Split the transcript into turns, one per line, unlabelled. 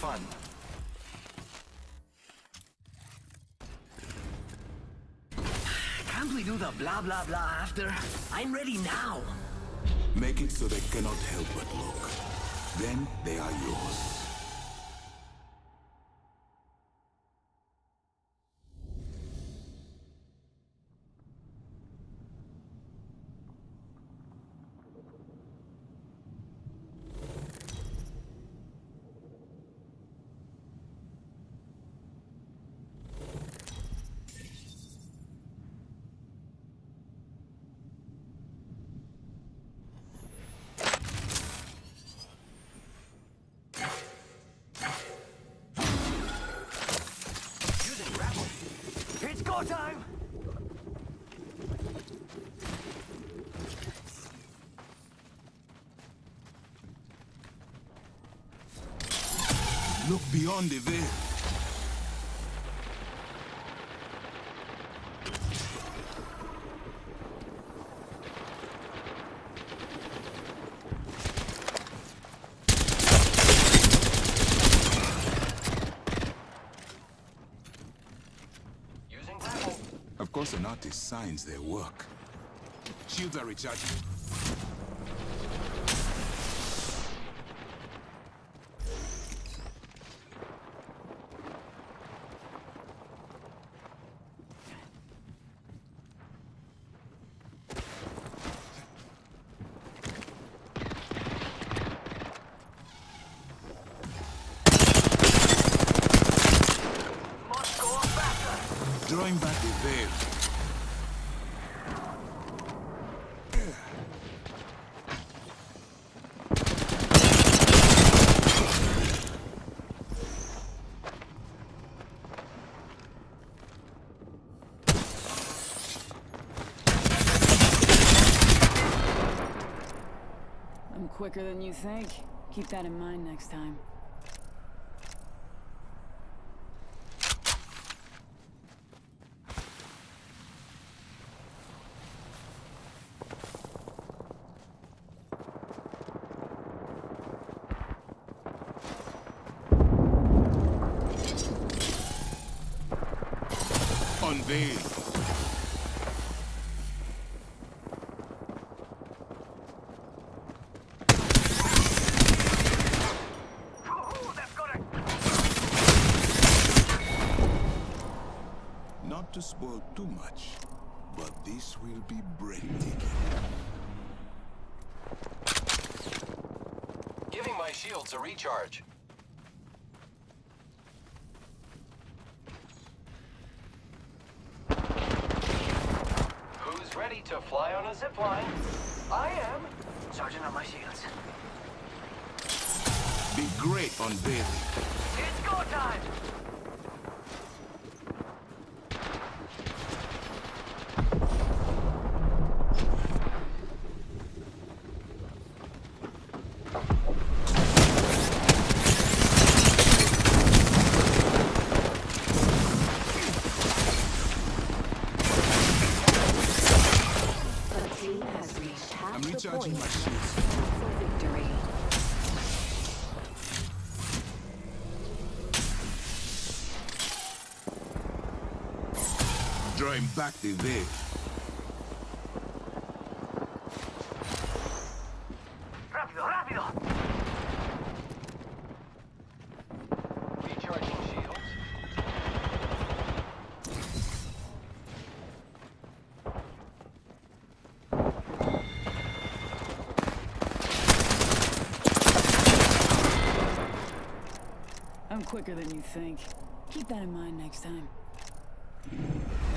fun.
Can't we do the blah blah blah after? I'm ready now.
Make it so they cannot help but look. Then they are yours.
It's go time!
Look beyond the veil. Of course, an artist signs their work. Shields are recharging.
Must go faster!
Drawing back the veil.
I'm quicker than you think. Keep that in mind next time.
Unveil. Not to spoil too much, but this will be breathtaking.
Giving my shields a recharge. Who's ready to fly on a zipline? I am.
Sergeant on my shields.
Be great unveiling.
It's go time!
I'm recharging my shields.
For victory.
Drawing back the veil.
Rápido, rápido!
Recharging shields.
I'm quicker than you think. Keep that in mind next time.